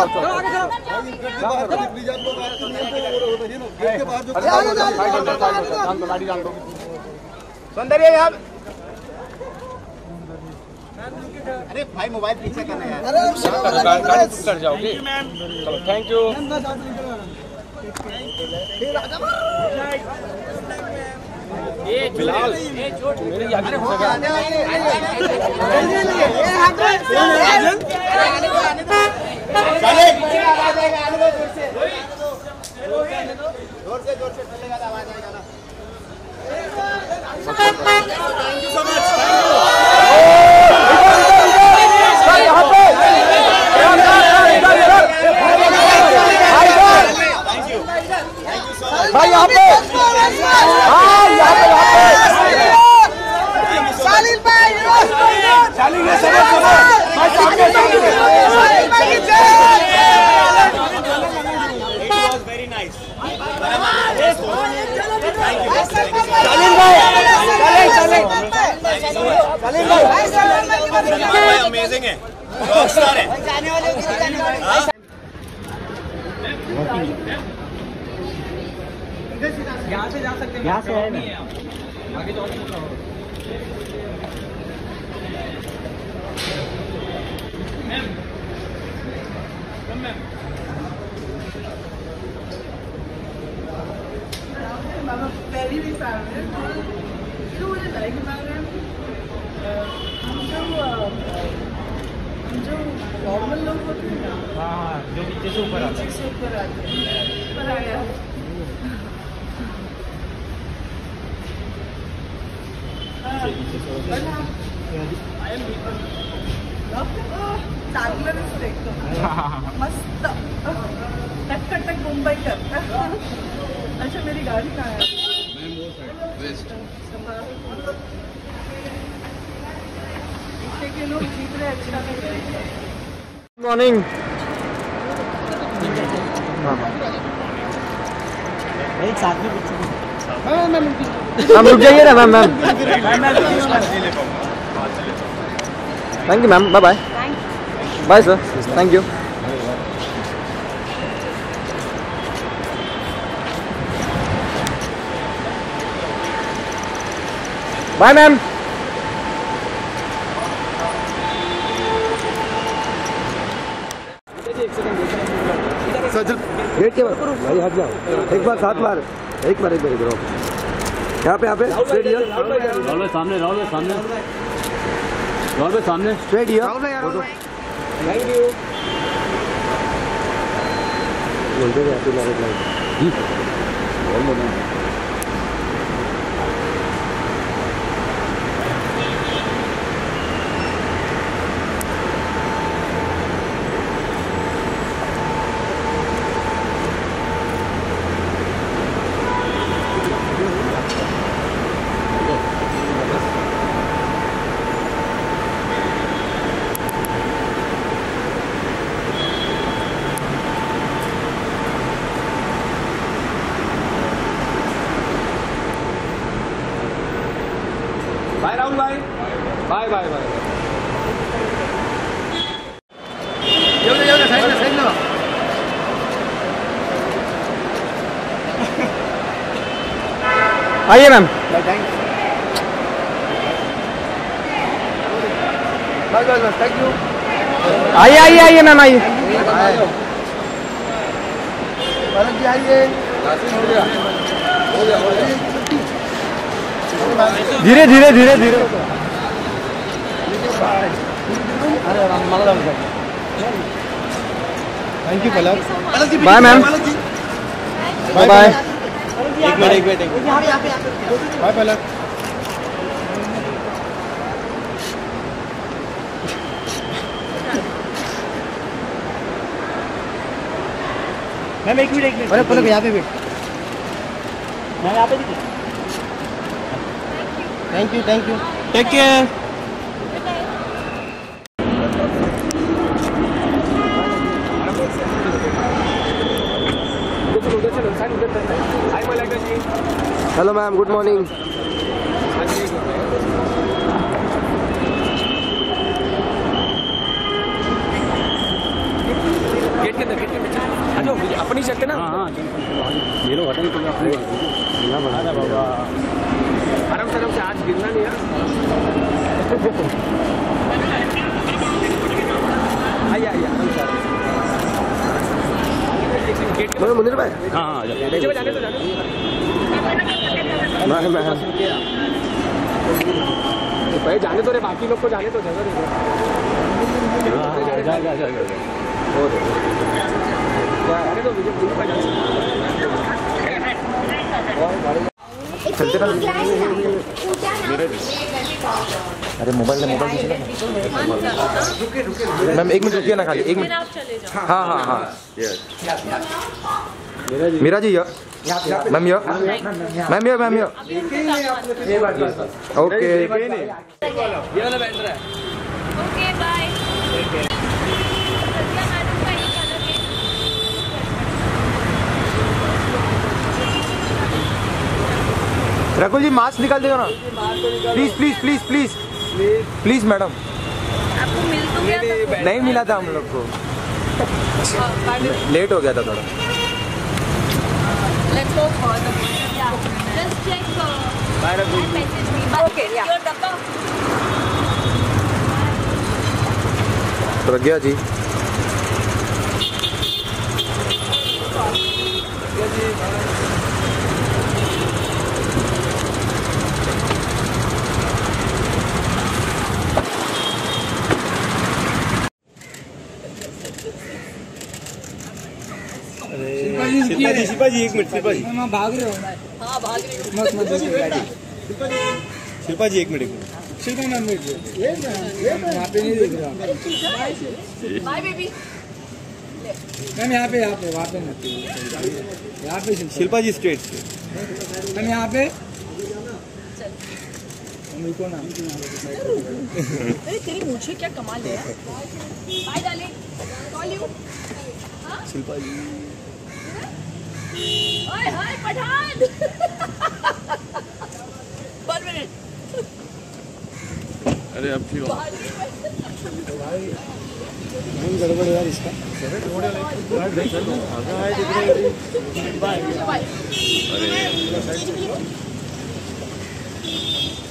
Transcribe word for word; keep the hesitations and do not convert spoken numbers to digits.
सौंदर्य यहाँ। अरे भाई मोबाइल पीछे करना यार। गाड़ी कर जाओगे। Thank you. ये बिलाल मेरे आगे जोर से जोर से चलेगा तो आवाज आएगा ना। Thank you so much. भाई यहाँ पे हाँ यहाँ पे यहाँ पे सालिल भाई सालिल ने समझ समझ भाई सामने सामने सालिल भाई की जय। It was very nice. सालिल भाई सालिल सालिल भाई सालिल भाई अमेजिंग है, रॉकस्टार है। जाने वाले जाने वाले यहाँ से जा सकते हैं। यहाँ से है ना आगे जाओ। Ma'am ma'am I'm a very big fan of it. You know what I like about him? जो नॉर्मल लोग होते हैं ना, हाँ जो नीचे से ऊपर आते हैं, नीचे से ऊपर आते हैं, पर आया मस्त टक टक मुंबई कर। अच्छा मेरी गाड़ी कहाँ है? के लोग जीत रहे अच्छा। Good morning. एक साथ में मैम रुक जाइए ना ma'am. Ma'am thank you ma'am. Bye bye. Bye sir. Thank you. Bye ma'am. Gate के भाई हट जाओ। एक बार सात बार एक बार एक बार इधर यहाँ पे यहाँ पे स्ट्रेट हियर। राहुल भाई सामने, राहुल भाई सामने, राहुल भाई सामने स्ट्रेट हियर। Thank you. बोलते हैं happy marriage life. Bye Rahul भाई। Bye bye bye. आइए मैम। Thank you. आइए आइए आइए मैम आइए। आइए धीरे धीरे धीरे धीरे। Thank you Palak. Bye ma'am. Bye bye. एक मिनट एक मिनट। बाय पलक। मैम एक मिनट एक मिनट। अरे पलक यहाँ पे बैठ। मैं यहाँ पे दिख। Thank you thank you. Take care. Hello ma'am, good morning. Gate अंदर गेट के पीछे आ जाओ, अपनी सकते ना। हाँ ये लोग हटन तो बाबा आराम से आराम से, आज गिरना नहीं है। आइए आइए मैं मुनीर भाई। हाँ हाँ जाने तो जाने भाई, जाने तो रे, बाकी लोग को जाने तो, जगह दे। जा जा जा चलते ना। अरे मोबाइल मोबाइल मैम एक मिनट रुकिए ना, खाली एक मिनट। हाँ हाँ हाँ मीरा जी या मैम या मैम या मैम या ओके ये वाला बैठ रहा है। Okay bye. Rakul ji mask निकाल देगा ना, please please please please please madam. आपको मिल तो गया था? नहीं मिला था हम लोग को, लेट हो गया था थोड़ा। Let's go for the yeah. Just check uh, and message me. Okay, yeah. Your dabba. प्रज्ञा जी शिल्पा जी, शिल्पा जी एक मिनट, शिल्पा जी भाग रहे हो? हाँ भाग रहे हो। मत मत शिल्पा जी एक मिनट, एक मिनट। शिल्पा मैम यहाँ पे नहीं देख रहा। Bye baby. मैम यहाँ पे, यहाँ पे, वहाँ पे मत, यहाँ पे शिल्पा जी स्ट्रेट। मैम यहाँ पे को ना। अरे तेरी मुझे क्या कमाल है। Bye darling, call you. Shilpa ji ओए हाय पठान। One minute. अरे अब ठीक हो गड़बड़ यार इसका। अरे